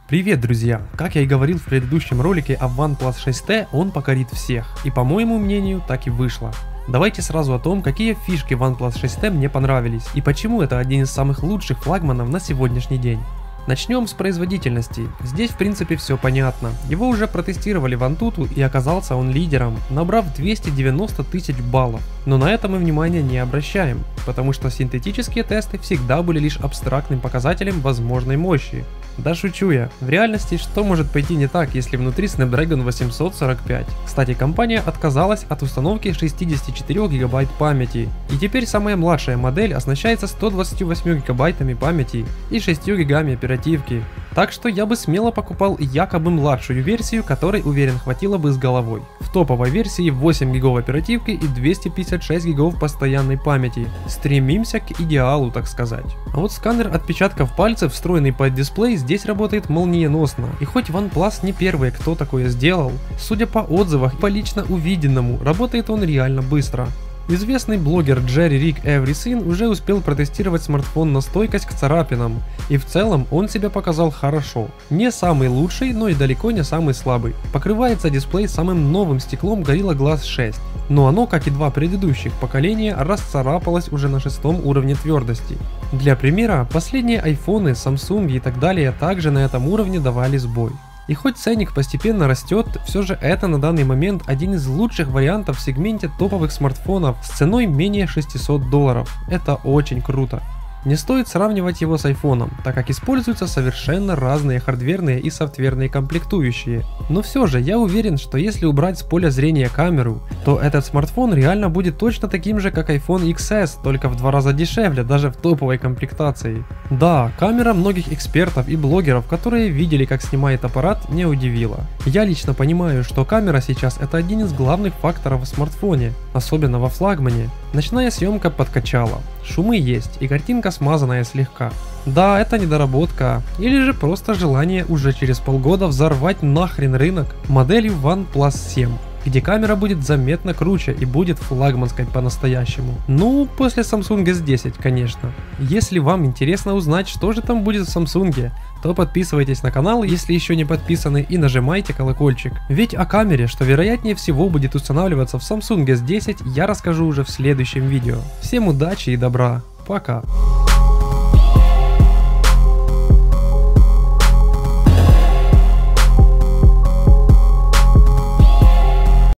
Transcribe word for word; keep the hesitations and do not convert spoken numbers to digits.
Привет, друзья! Как я и говорил в предыдущем ролике о OnePlus шесть тэ, он покорит всех. И по моему мнению, так и вышло. Давайте сразу о том, какие фишки OnePlus шесть тэ мне понравились и почему это один из самых лучших флагманов на сегодняшний день. Начнем с производительности. Здесь в принципе все понятно. Его уже протестировали в Antutu и оказался он лидером, набрав двести девяносто тысяч баллов. Но на это мы внимания не обращаем, потому что синтетические тесты всегда были лишь абстрактным показателем возможной мощи. Да шучу я. В реальности что может пойти не так, если внутри Snapdragon восемьсот сорок пять? Кстати, компания отказалась от установки шестидесяти четырёх гигабайт памяти. И теперь самая младшая модель оснащается ста двадцатью восьмью гигабайтами памяти и шестью гигами оперативки. Так что я бы смело покупал якобы младшую версию, которой, уверен, хватило бы с головой. В топовой версии восемь гигов оперативки и двести пятьдесят шесть гигов постоянной памяти. Стремимся к идеалу, так сказать. А вот сканер отпечатков пальцев, встроенный под дисплей, здесь работает молниеносно. И хоть OnePlus не первый, кто такое сделал, судя по отзывам и по лично увиденному, работает он реально быстро. Известный блогер Jerry Rig Everything уже успел протестировать смартфон на стойкость к царапинам, и в целом он себя показал хорошо. Не самый лучший, но и далеко не самый слабый. Покрывается дисплей самым новым стеклом Gorilla Glass шесть, но оно, как и два предыдущих поколения, расцарапалось уже на шестом уровне твердости. Для примера, последние айфоны, Samsung и так далее также на этом уровне давали сбой. И хоть ценник постепенно растет, все же это на данный момент один из лучших вариантов в сегменте топовых смартфонов с ценой менее шестисот долларов. Это очень круто. Не стоит сравнивать его с айфоном, так как используются совершенно разные хардверные и софтверные комплектующие. Но все же я уверен, что если убрать с поля зрения камеру, то этот смартфон реально будет точно таким же, как iPhone икс эс, только в два раза дешевле, даже в топовой комплектации. Да, камера многих экспертов и блогеров, которые видели, как снимает аппарат, не удивила. Я лично понимаю, что камера сейчас это один из главных факторов в смартфоне, особенно во флагмане. Ночная съемка подкачала, шумы есть и картинка смазанная слегка. Да, это недоработка, или же просто желание уже через полгода взорвать нахрен рынок моделью OnePlus семь, где камера будет заметно круче и будет флагманской по-настоящему. Ну, после Samsung эс десять, конечно. Если вам интересно узнать, что же там будет в Samsung, то подписывайтесь на канал, если еще не подписаны, и нажимайте колокольчик. Ведь о камере, что вероятнее всего будет устанавливаться в Samsung эс десять, я расскажу уже в следующем видео. Всем удачи и добра. Пока.